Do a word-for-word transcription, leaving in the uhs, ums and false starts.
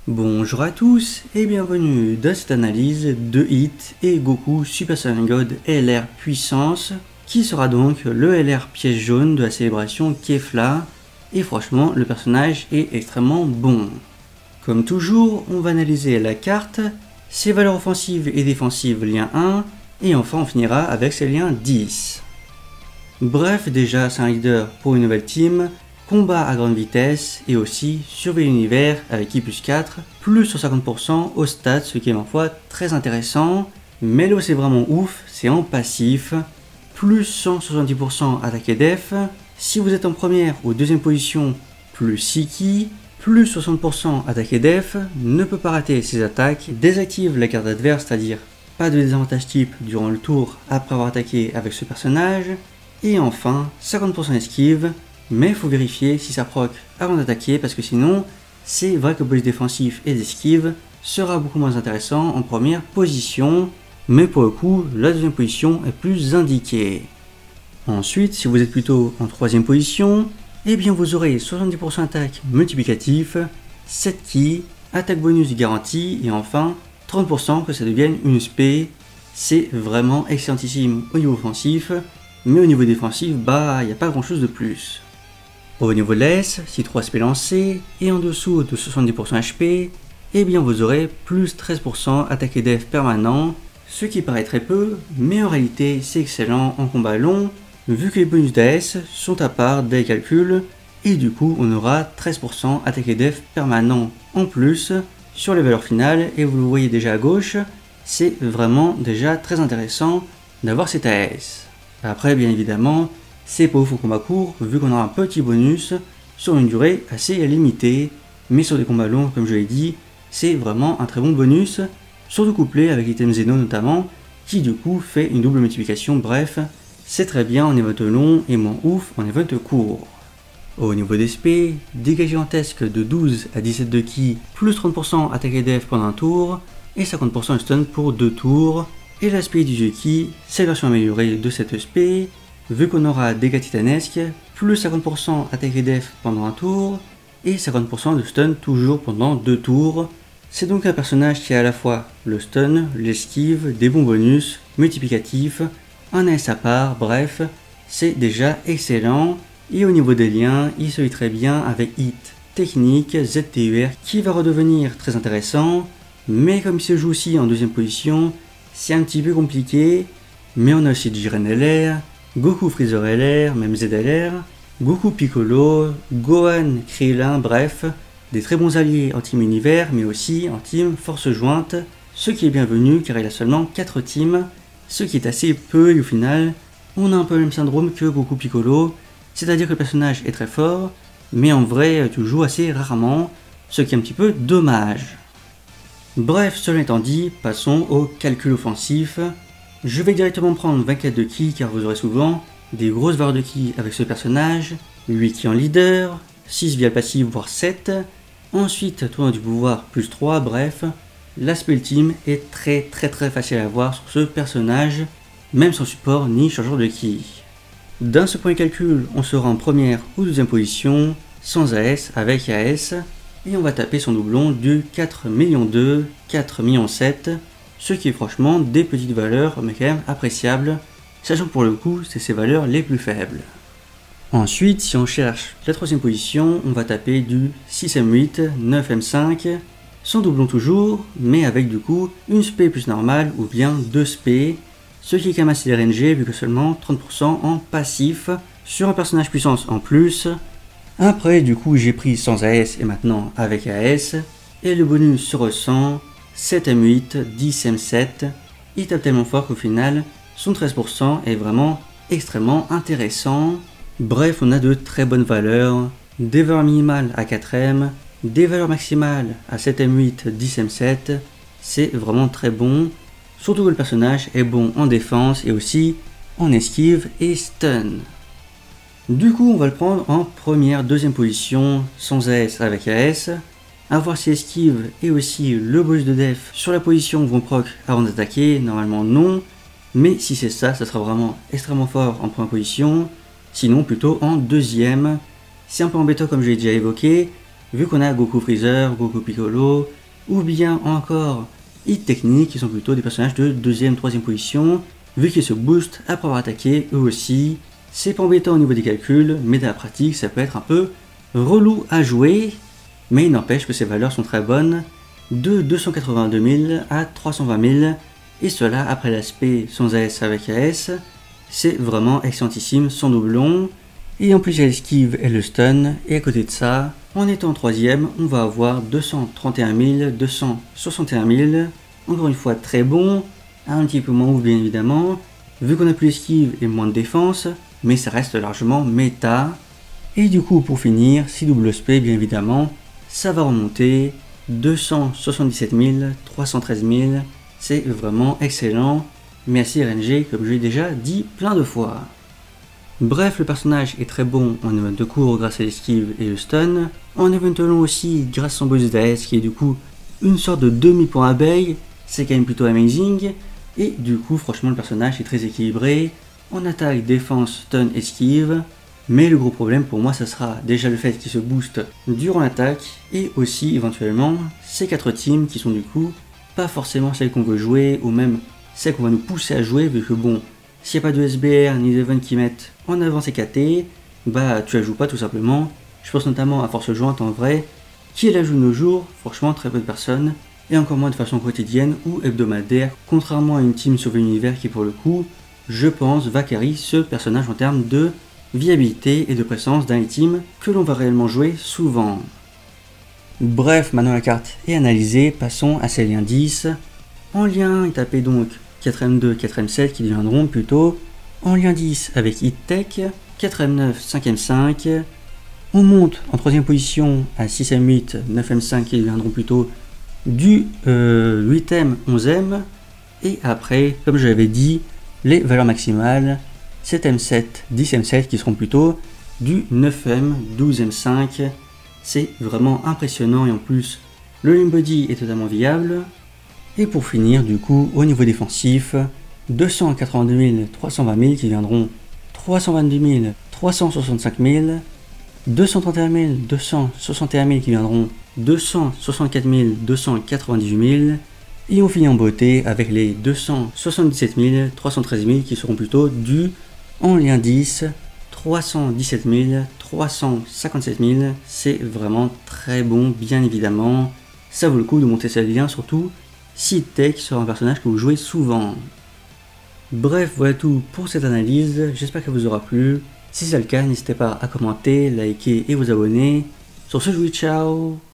Bonjour à tous et bienvenue dans cette analyse de Hit et Goku Super Saiyan God L R Puissance, qui sera donc le L R pièce jaune de la célébration Kefla, et franchement le personnage est extrêmement bon. Comme toujours, on va analyser la carte, ses valeurs offensives et défensives lien un, et enfin on finira avec ses liens dix. Bref, déjà c'est un leader pour une nouvelle team, combat à grande vitesse et aussi surveiller l'univers avec I plus quatre, plus cent cinquante pour cent au stats, ce qui est ma foi très intéressant. Mais là où c'est vraiment ouf, c'est en passif, plus cent soixante-dix pour cent attaque et def. Si vous êtes en première ou deuxième position, plus six ki, plus soixante pour cent attaque et def, ne peut pas rater ses attaques, désactive la carte adverse, c'est-à-dire pas de désavantage type durant le tour après avoir attaqué avec ce personnage. Et enfin, cinquante pour cent esquive, mais il faut vérifier si ça proc avant d'attaquer parce que sinon, c'est vrai que le bonus défensif et d'esquive sera beaucoup moins intéressant en première position, mais pour le coup, la deuxième position est plus indiquée. Ensuite, si vous êtes plutôt en troisième position, eh bien vous aurez soixante-dix pour cent attaque multiplicatif, sept ki, attaque bonus garantie et enfin trente pour cent que ça devienne une spé. C'est vraiment excellentissime au niveau offensif, mais au niveau défensif, bah il n'y a pas grand chose de plus. Au niveau de la S, si trois spé lancés et en dessous de soixante-dix pour cent H P, eh bien vous aurez plus treize pour cent attaque et def permanent, ce qui paraît très peu, mais en réalité c'est excellent en combat long, vu que les bonus d'A S sont à part des calculs, et du coup on aura treize pour cent attaque et def permanent en plus sur les valeurs finales, et vous le voyez déjà à gauche, c'est vraiment déjà très intéressant d'avoir cet A S. Après bien évidemment, c'est pas ouf au combat court, vu qu'on aura un petit bonus sur une durée assez limitée, mais sur des combats longs, comme je l'ai dit, c'est vraiment un très bon bonus, surtout couplé avec l'item Zeno notamment, qui du coup fait une double multiplication. Bref, c'est très bien en event long et moins ouf en event court. Au niveau des spé, dégâts gigantesques de douze à dix-sept de ki, plus trente pour cent attaque et def pendant un tour, et cinquante pour cent de stun pour deux tours, et l'aspect du jeu ki, c'est la version améliorée de cette spé, vu qu'on aura dégâts titanesques, plus cinquante pour cent attaque et def pendant un tour, et cinquante pour cent de stun toujours pendant deux tours. C'est donc un personnage qui a à la fois le stun, l'esquive, des bons bonus, multiplicatifs, un A S à part, bref, c'est déjà excellent. Et au niveau des liens, il se lie très bien avec Hit, Technique, Z T U R, qui va redevenir très intéressant, mais comme il se joue aussi en deuxième position, c'est un petit peu compliqué, mais on a aussi Jiren L R, Goku Freezer L R, même Z L R, Goku Piccolo, Gohan, Krillin, bref, des très bons alliés en team univers, mais aussi en team force jointe, ce qui est bienvenu car il a seulement quatre teams, ce qui est assez peu et au final, on a un peu le même syndrome que Goku Piccolo, c'est-à-dire que le personnage est très fort, mais en vrai tu joues assez rarement, ce qui est un petit peu dommage. Bref, cela étant dit, passons au calcul offensif. Je vais directement prendre vingt-quatre de ki car vous aurez souvent des grosses valeurs de ki avec ce personnage, huit ki en leader, six via le passif voire sept, ensuite tournoi du pouvoir plus trois, bref, l'aspect ultime est très très très facile à avoir sur ce personnage, même sans support ni changeur de ki. Dans ce premier calcul, on sera en première ou deuxième position, sans A S avec A S, et on va taper son doublon du quatre millions deux, quatre millions sept, ce qui est franchement des petites valeurs mais quand même appréciables, sachant que pour le coup c'est ses valeurs les plus faibles. Ensuite, si on cherche la troisième position, on va taper du six M huit, neuf M cinq, sans doublon toujours, mais avec du coup une spé plus normale ou bien deux spé, ce qui est quand même assez R N G vu que seulement trente pour cent en passif sur un personnage puissance en plus. Après du coup j'ai pris sans A S et maintenant avec A S, et le bonus se ressent, sept M huit, dix M sept, il tape tellement fort qu'au final son treize pour cent est vraiment extrêmement intéressant. Bref, on a de très bonnes valeurs, des valeurs minimales à quatre M, des valeurs maximales à sept M huit, dix M sept, c'est vraiment très bon, surtout que le personnage est bon en défense et aussi en esquive et stun. Du coup on va le prendre en première, deuxième position, sans A S avec A S, à voir si esquive et aussi le bonus de def sur la position vont proc avant d'attaquer, normalement non, mais si c'est ça, ça sera vraiment extrêmement fort en première position, sinon plutôt en deuxième. C'est un peu embêtant comme je l'ai déjà évoqué, vu qu'on a Goku Freezer, Goku Piccolo, ou bien encore Hit Technique, qui sont plutôt des personnages de deuxième, troisième position, vu qu'ils se boostent après avoir attaqué eux aussi. C'est pas embêtant au niveau des calculs, mais dans la pratique ça peut être un peu relou à jouer, mais il n'empêche que ces valeurs sont très bonnes, de deux cent quatre-vingt-deux mille à trois cent vingt mille, et cela après l'aspect sans A S avec A S, c'est vraiment excellentissime, sans doublon, et en plus il y a l'esquive et le stun, et à côté de ça, en étant troisième, on va avoir deux cent trente et un mille, deux cent soixante et un mille, encore une fois très bon, un petit peu moins ouf bien évidemment, vu qu'on a plus d'esquive et moins de défense, mais ça reste largement méta. Et du coup pour finir, si double spé bien évidemment, ça va remonter deux cent soixante-dix-sept mille, trois cent treize mille, c'est vraiment excellent, merci R N G comme je l'ai déjà dit plein de fois. Bref, le personnage est très bon en event de court grâce à l'esquive et le stun, en event long aussi grâce à son boost d'A S qui est du coup une sorte de demi-point abeille, c'est quand même plutôt amazing, et du coup franchement le personnage est très équilibré, en attaque, défense, stun, esquive, mais le gros problème pour moi ça sera déjà le fait qu'il se booste durant l'attaque, et aussi éventuellement ces quatre teams qui sont du coup pas forcément celles qu'on veut jouer, ou même celles qu'on va nous pousser à jouer, vu que bon, s'il n'y a pas de S B R ni d'event qui mettent en avant ces K T, bah tu la joues pas tout simplement. Je pense notamment à Force Jointe en vrai, qui la joue de nos jours, franchement très peu de personnes, et encore moins de façon quotidienne ou hebdomadaire, contrairement à une team Sauver l'Univers qui pour le coup, je pense, va carry ce personnage en termes de viabilité et de présence d'un team que l'on va réellement jouer souvent. Bref, maintenant la carte est analysée, passons à ses liens dix. En lien, il tapait donc quatre M deux, quatre M sept qui deviendront plutôt en lien dix avec Hit Tech, quatre M neuf, cinq M cinq. On monte en troisième position à six M huit, neuf M cinq qui deviendront plutôt du euh, huit M, onze M. Et après, comme je l'avais dit, les valeurs maximales, sept M sept, dix M sept qui seront plutôt du neuf M, douze M cinq. C'est vraiment impressionnant et en plus, le Limb Body est totalement viable. Et pour finir, du coup, au niveau défensif, deux cent quatre-vingt-deux mille, trois cent vingt mille qui viendront trois cent vingt-deux mille, trois cent soixante-cinq mille, deux cent trente et un mille, deux cent soixante et un mille qui viendront deux cent soixante-quatre mille, deux cent quatre-vingt-dix-huit mille, et on finit en beauté avec les deux cent soixante-dix-sept mille, trois cent treize mille qui seront plutôt du en lien dix, trois cent dix-sept mille, trois cent cinquante-sept mille, c'est vraiment très bon bien évidemment, ça vaut le coup de monter ce lien surtout si Tech sera un personnage que vous jouez souvent. Bref, voilà tout pour cette analyse, j'espère qu'elle vous aura plu. Si c'est le cas, n'hésitez pas à commenter, liker et vous abonner. Sur ce, je vous dis ciao.